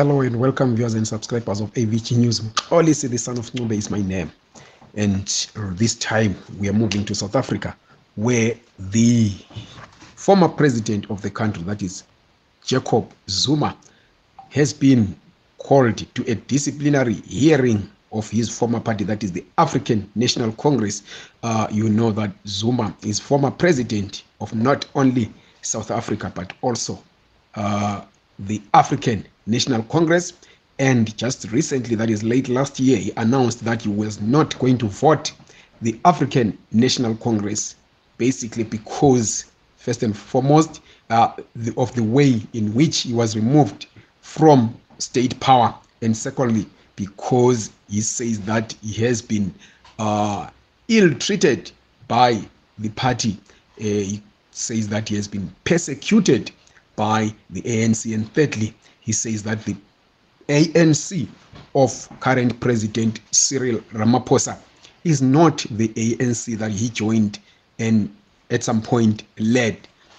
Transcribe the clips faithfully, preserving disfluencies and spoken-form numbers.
Hello and welcome viewers and subscribers of A V G News. Olisi, the son of Ngube, is my name. And this time we are moving to South Africa, where the former president of the country, that is Jacob Zuma, has been called to a disciplinary hearing of his former party, that is the African National Congress. Uh, you know that Zuma is former president of not only South Africa, but also uh, the African National Congress. And just recently, that is late last year, he announced that he was not going to vote the African National Congress, basically because, first and foremost, uh, the, of the way in which he was removed from state power, and secondly, because he says that he has been uh, ill-treated by the party. Uh, he says that he has been persecuted by the A N C, and thirdly, he says that the A N C of current President Cyril Ramaphosa is not the A N C that he joined and at some point led.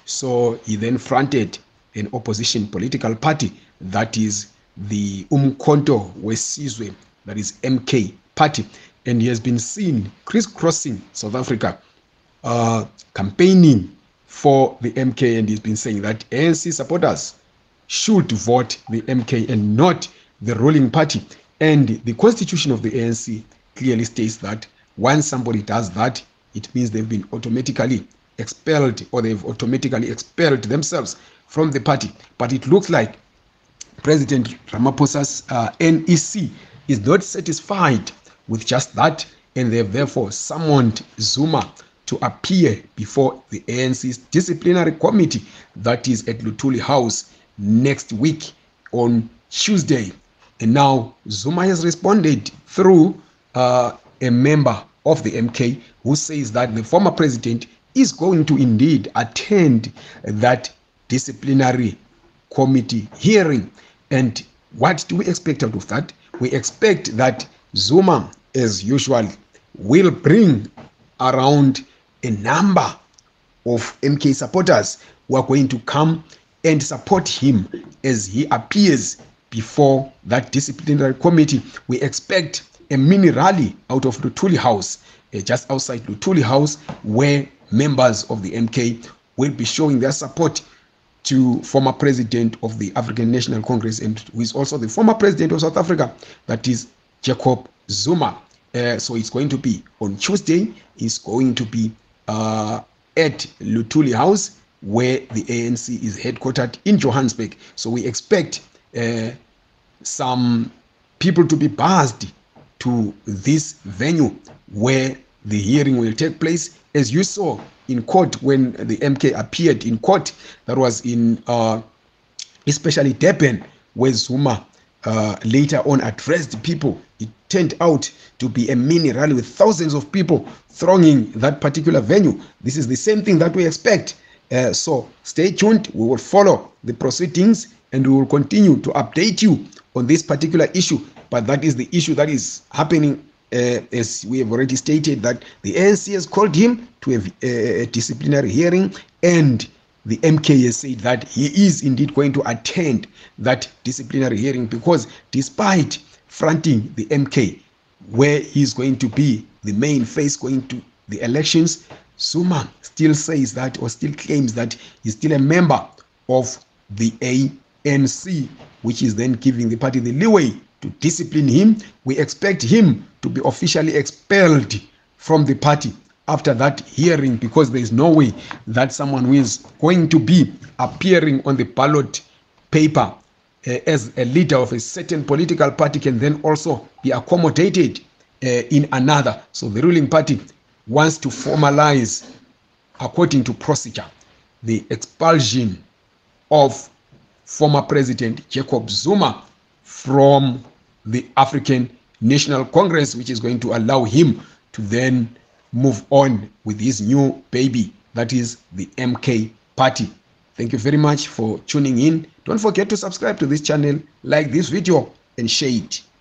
So he then fronted an opposition political party, that is the UMkhonto weSizwe, that is M K party, and he has been seen crisscrossing South Africa, uh, campaigning for the M K, and he's been saying that A N C supporters should vote the M K and not the ruling party. And the constitution of the A N C clearly states that once somebody does that, it means they've been automatically expelled, or they've automatically expelled themselves from the party. But it looks like President Ramaphosa's uh, N E C is not satisfied with just that, and they have therefore summoned Zuma to appear before the A N C's disciplinary committee, that is at Luthuli House next week on Tuesday. And now Zuma has responded through uh, a member of the M K who says that the former president is going to indeed attend that disciplinary committee hearing. And what do we expect out of that? We expect that Zuma, as usual, will bring around a number of M K supporters who are going to come and support him as he appears before that disciplinary committee. We expect a mini rally out of Luthuli House, uh, just outside Luthuli House, where members of the M K will be showing their support to former president of the African National Congress, and who is also the former president of South Africa, that is Jacob Zuma. Uh, so it's going to be on Tuesday. It's going to be uh, at Luthuli House, where the A N C is headquartered in Johannesburg. So we expect uh, some people to be buzzed to this venue where the hearing will take place. As you saw in court when the M K appeared in court, that was in uh, especially Durban, where Zuma uh, later on addressed people. It turned out to be a mini rally with thousands of people thronging that particular venue. This is the same thing that we expect. Uh, so stay tuned. We will follow the proceedings and we will continue to update you on this particular issue. But that is the issue that is happening, uh, as we have already stated, that the A N C has called him to a, a, a disciplinary hearing, and the M K has said that he is indeed going to attend that disciplinary hearing, because despite fronting the M K, where he's going to be the main face going to the elections, Zuma still says that, or still claims that he's still a member of the A N C, which is then giving the party the leeway to discipline him. We expect him to be officially expelled from the party after that hearing, because there is no way that someone who is going to be appearing on the ballot paper uh, as a leader of a certain political party can then also be accommodated uh, in another. So the ruling party wants to formalize, according to procedure, the expulsion of former President Jacob Zuma from the African National Congress, which is going to allow him to then move on with his new baby, that is the M K party. Thank you very much for tuning in. Don't forget to subscribe to this channel, like this video, and share it.